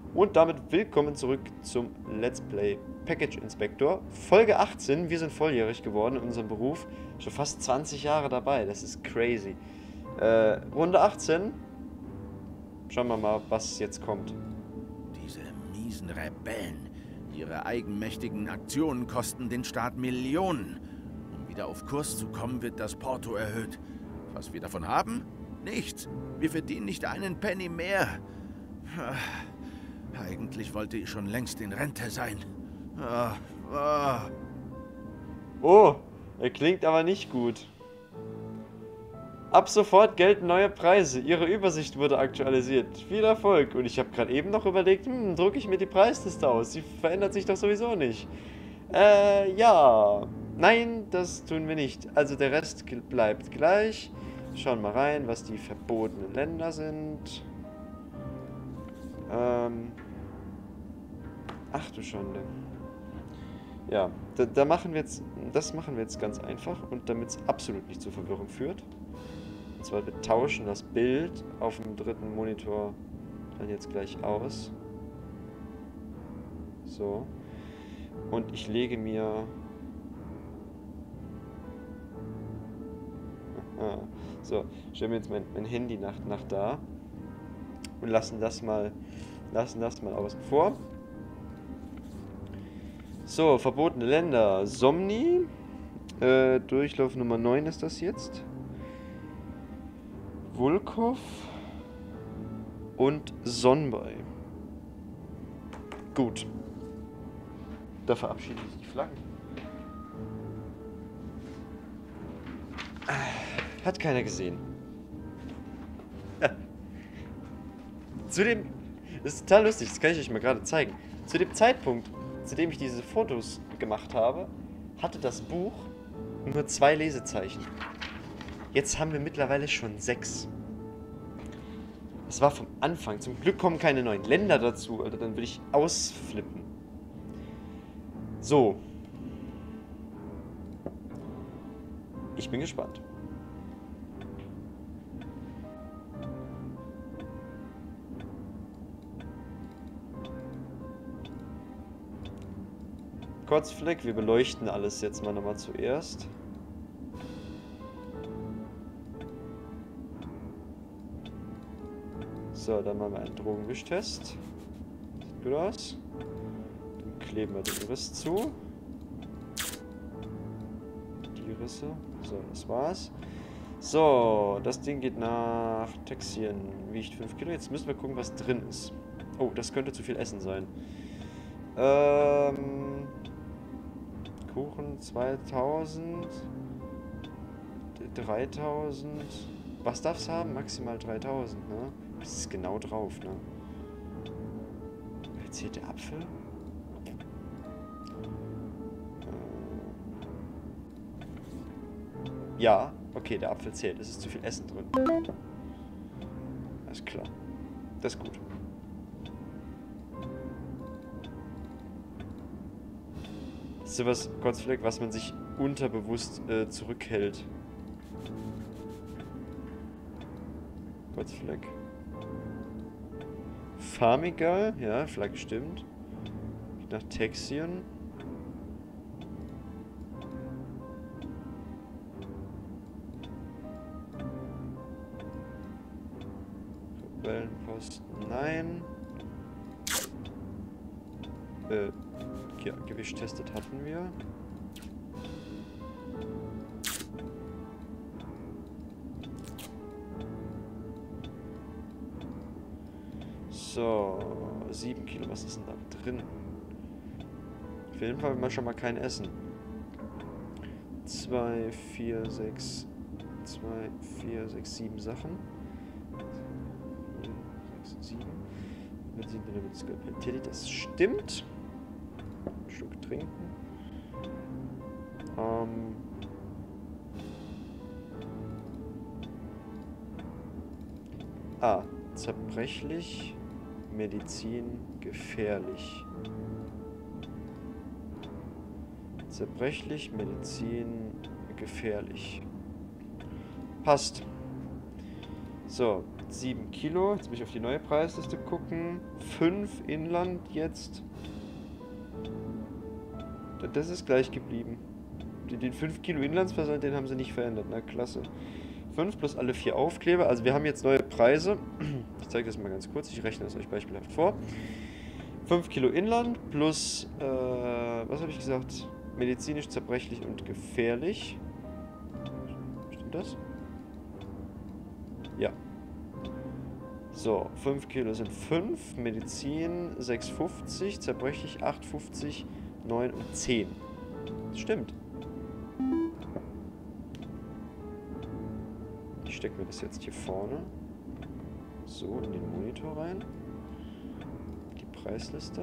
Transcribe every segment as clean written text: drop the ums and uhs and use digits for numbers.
Und damit willkommen zurück zum Let's Play Package Inspector. Folge 18, wir sind volljährig geworden in unserem Beruf. Schon fast 20 Jahre dabei, das ist crazy. Runde 18. Schauen wir mal, was jetzt kommt. Diese miesen Rebellen. Ihre eigenmächtigen Aktionen kosten den Staat Millionen. Um wieder auf Kurs zu kommen, wird das Porto erhöht. Was wir davon haben? Nichts. Wir verdienen nicht einen Penny mehr. Eigentlich wollte ich schon längst in Rente sein. Oh, er klingt aber nicht gut. Ab sofort gelten neue Preise. Ihre Übersicht wurde aktualisiert. Viel Erfolg. Und ich habe gerade eben noch überlegt, drucke ich mir die Preisliste aus. Sie verändert sich doch sowieso nicht. Ja. Nein, das tun wir nicht. Also der Rest bleibt gleich. Schauen mal rein, was die verbotenen Länder sind. Ach du Schande. Ja, das machen wir jetzt ganz einfach und damit es absolut nicht zur Verwirrung führt. Und zwar, wir tauschen das Bild auf dem dritten Monitor dann jetzt gleich aus. So. Und ich lege mir... So, stellen wir jetzt mein Handy nach da und lassen das mal außen vor. So, verbotene Länder. Somni. Durchlauf Nummer 9 ist das jetzt. Vulkov. Und Sonbei. Gut. Da verabschieden sich die Flaggen. Hat keiner gesehen. Das ist total lustig, das kann ich euch mal gerade zeigen. Zu dem Zeitpunkt, zu dem ich diese Fotos gemacht habe, hatte das Buch nur 2 Lesezeichen. Jetzt haben wir mittlerweile schon 6. Das war vom Anfang. Zum Glück kommen keine neuen Länder dazu, Alter. Dann will ich ausflippen. So. Ich bin gespannt. Kurzfleck, wir beleuchten alles jetzt mal nochmal zuerst. So, dann machen wir einen Drogenwischtest. Sieht gut aus. Dann kleben wir den Riss zu. Die Risse. So, das war's. So, das Ding geht nach Texien. Wiegt 5 Kilo. Jetzt müssen wir gucken, was drin ist. Oh, das könnte zu viel Essen sein. Kuchen 2000. 3000. Was darf es haben? Maximal 3000, ne? Das ist genau drauf, ne? Zählt der Apfel? Ja, okay, der Apfel zählt. Es ist zu viel Essen drin. Alles klar. Das ist gut. Das ist sowas, Kurzfleck, was man sich unterbewusst zurückhält. Kurzfleck. Farmigal, ja, Flagge stimmt. Nach Texien. Rebellenposten, nein. Ja, Gewicht testet hatten wir. So, 7 Kilo, was ist denn da drin? Auf jeden Fall mal schon mal kein Essen. 2, 4, 6, 2, 4, 6, 7 Sachen. 6, 7. Benzin, damit Skalpell. Das stimmt. Ein Schluck trinken. Zerbrechlich. Medizin gefährlich. Zerbrechlich, Medizin gefährlich. Passt. So, 7 Kilo. Jetzt muss ich auf die neue Preisliste gucken. 5 Inland jetzt. Das ist gleich geblieben. Den 5 Kilo Inlandsversand, den haben sie nicht verändert. Na, klasse. 5 plus alle 4 Aufkleber. Also wir haben jetzt neue Preise. Ich zeige das mal ganz kurz. Ich rechne das euch beispielhaft vor. 5 Kilo Inland plus, was habe ich gesagt? Medizinisch zerbrechlich und gefährlich. Stimmt das? Ja. So, 5 Kilo sind 5, Medizin 6,50, zerbrechlich 8,50, 9 und 10. Das stimmt. Ich stecke mir das jetzt hier vorne. So, in den Monitor rein. Die Preisliste.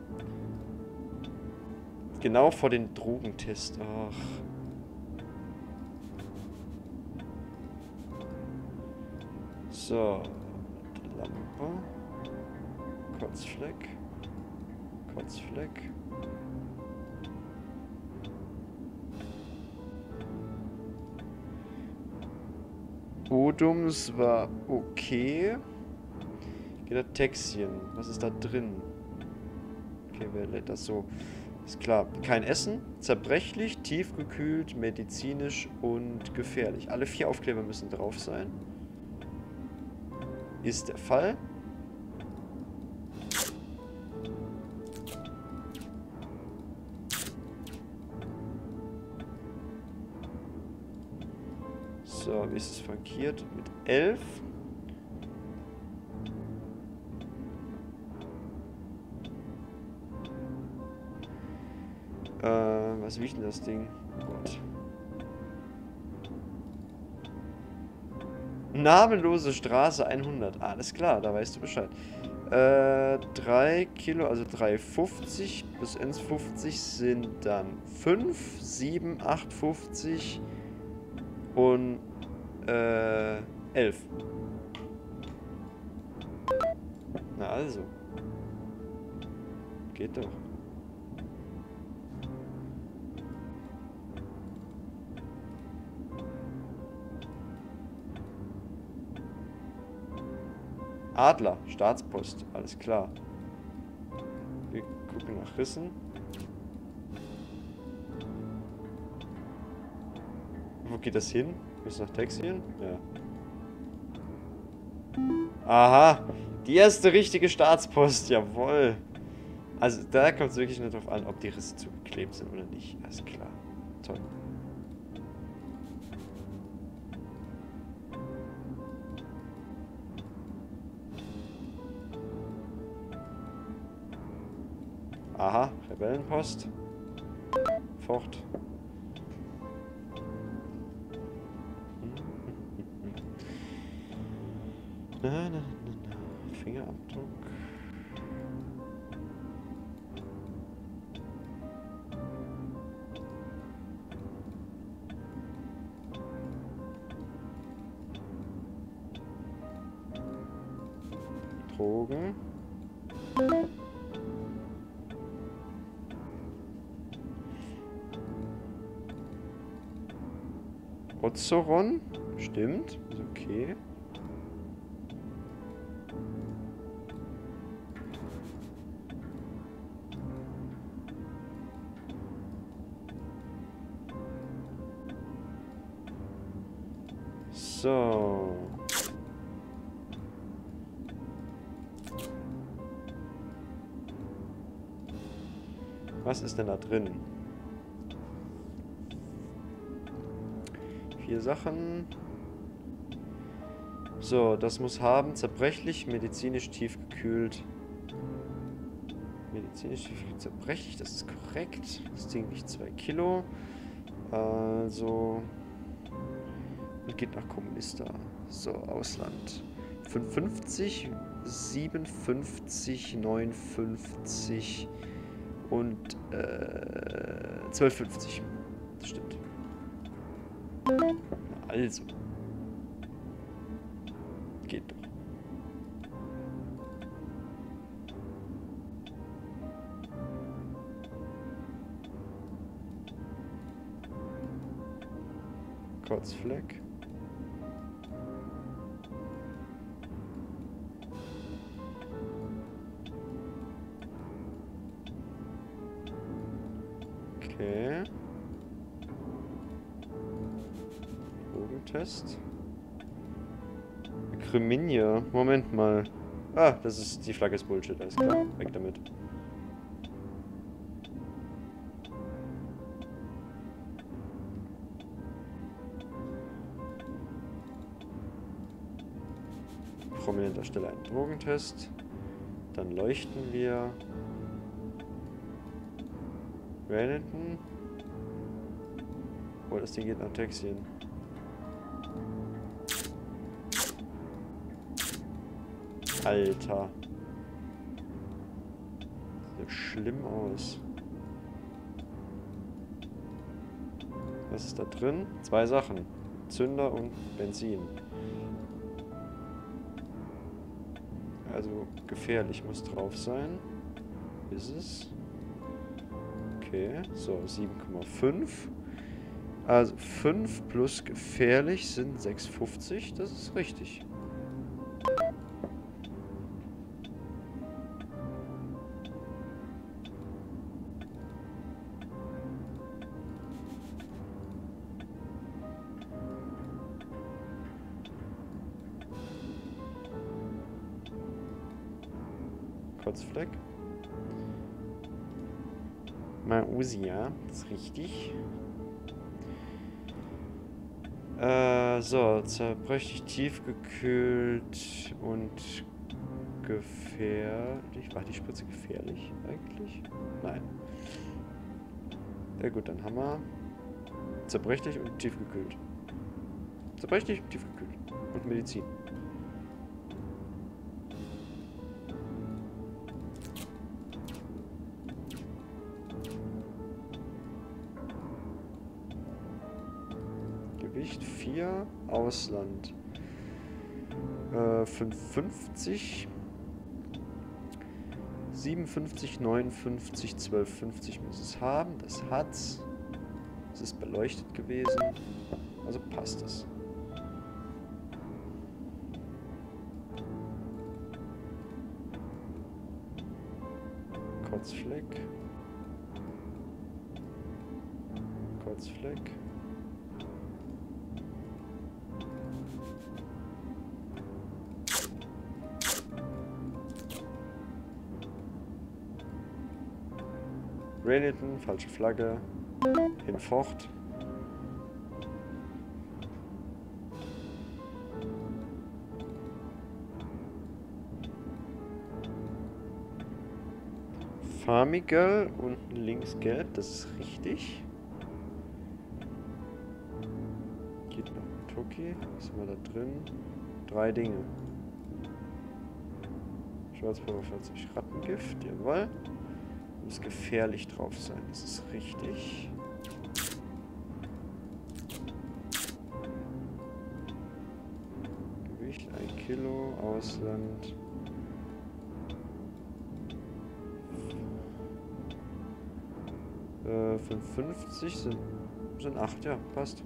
Genau vor den Drogentest. Ach. So. Lampe. Kotzfleck. Kotzfleck. Odums war okay. Texien. Was ist da drin? Okay, wer lädt das so? Ist klar. Kein Essen. Zerbrechlich, tiefgekühlt, medizinisch und gefährlich. Alle 4 Aufkleber müssen drauf sein. Ist der Fall. So, wie ist es frankiert? Mit 11. Was wiegt denn das Ding? Oh Gott. Namenlose Straße 100. Alles klar, da weißt du Bescheid. 3 Kilo, also 3,50 plus 1,50 sind dann 5, 7, 8,50 und 11. Na also. Geht doch. Adler, Staatspost, alles klar. Wir gucken nach Rissen. Wo geht das hin? Bis nach Texien? Ja. Aha, die erste richtige Staatspost, jawohl. Also da kommt es wirklich nur darauf an, ob die Risse zugeklebt sind oder nicht. Alles klar. Toll. Aha, Rebellenpost. Fort. Fingerabdruck. Drogen. Ozoron. Stimmt. Ist okay. So. Was ist denn da drin? 4 Sachen. So, das muss haben. Zerbrechlich, medizinisch tiefgekühlt. Medizinisch tiefgekühlt, zerbrechlich, das ist korrekt. Das Ding wiegt 2 Kilo. Also. Und geht nach Kommunista. So, Ausland. 55, 57, 59 und 12,50. Das stimmt. Also. Geht doch. Kotzfleck. Okay. Drogentest. Creminia. Moment mal. Ah, das ist... Die Flagge ist Bullshit. Alles klar. Weg damit. Prominenter Stelle einen Drogentest. Dann leuchten wir. Wellington. Oh, das Ding geht nach Texien. Alter. Sieht schlimm aus. Was ist da drin? 2 Sachen. Zünder und Benzin. Also gefährlich muss drauf sein. Ist es? Okay, so 7,5. Also 5 plus gefährlich sind 6,50. Das ist richtig. Kotzfleck. Mausia, das ist richtig. So, zerbrechlich, tiefgekühlt und gefährlich. War die Spritze gefährlich eigentlich? Nein. Ja gut, dann haben wir zerbrechlich und tiefgekühlt. Zerbrechlich und tiefgekühlt. Und Medizin. Gewicht 4, Ausland 55, 57, 59, 12,50 muss es haben. Das hat's. Es ist beleuchtet gewesen. Also passt es. Kotzfleck. Kotzfleck. Renington, falsche Flagge. Hinfort. Farmigel, unten links gelb, das ist richtig. Geht noch Toki, was haben wir da drin? 3 Dinge. Schwarzpulver 40, Rattengift, jawohl. Muss gefährlich drauf sein, das ist richtig. Gewicht 1 Kilo, Ausland. Äh, 55 sind 8, ja, passt.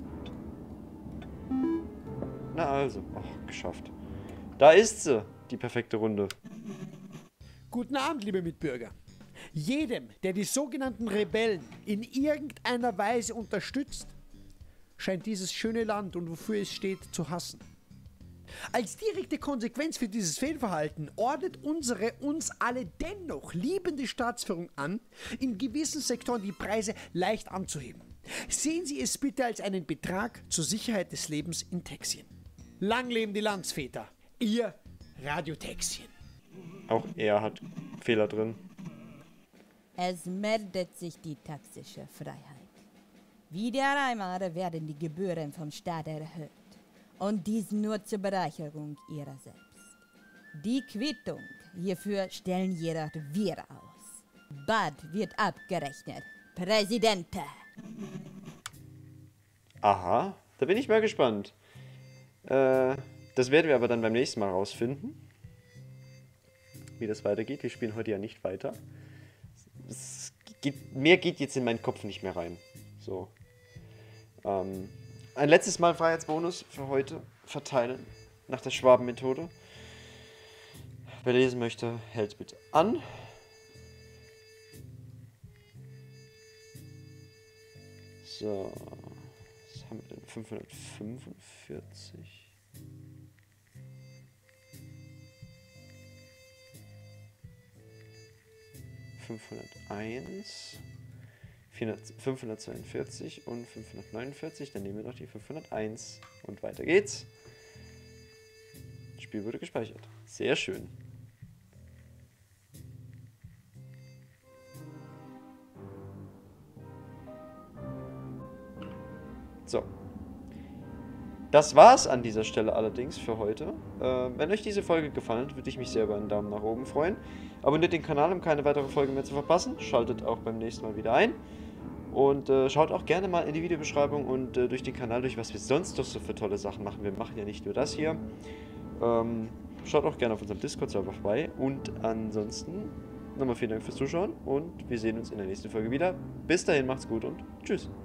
Na also, ach, geschafft. Da ist sie, die perfekte Runde. Guten Abend, liebe Mitbürger. Jedem, der die sogenannten Rebellen in irgendeiner Weise unterstützt, scheint dieses schöne Land und wofür es steht zu hassen. Als direkte Konsequenz für dieses Fehlverhalten ordnet unsere uns alle dennoch liebende Staatsführung an, in gewissen Sektoren die Preise leicht anzuheben. Sehen Sie es bitte als einen Betrag zur Sicherheit des Lebens in Texien. Lang leben die Landsväter. Ihr Radio Texien. Auch er hat Fehler drin. Es meldet sich die taxische Freiheit. Wieder einmal werden die Gebühren vom Staat erhöht. Und dies nur zur Bereicherung ihrer selbst. Die Quittung hierfür stellen jedoch wir aus. Bald wird abgerechnet. Präsidente! Aha, da bin ich mal gespannt. Das werden wir aber dann beim nächsten Mal rausfinden. Wie das weitergeht. Wir spielen heute ja nicht weiter. Mehr geht jetzt in meinen Kopf nicht mehr rein. So. Ein letztes Mal Freiheitsbonus für heute verteilen. Nach der Schwaben-Methode. Wer lesen möchte, hält bitte an. So. Was haben wir denn? 545. 501. 542 und 549. Dann nehmen wir noch die 501. Und weiter geht's. Das Spiel wurde gespeichert. Sehr schön. So. Das war's an dieser Stelle allerdings für heute. Wenn euch diese Folge gefallen hat, würde ich mich sehr über einen Daumen nach oben freuen. Abonniert den Kanal, um keine weitere Folge mehr zu verpassen. Schaltet auch beim nächsten Mal wieder ein. Und schaut auch gerne mal in die Videobeschreibung und durch den Kanal durch, was wir sonst noch so für tolle Sachen machen. Wir machen ja nicht nur das hier. Schaut auch gerne auf unserem Discord-Server vorbei. Und ansonsten nochmal vielen Dank fürs Zuschauen und wir sehen uns in der nächsten Folge wieder. Bis dahin, macht's gut und tschüss.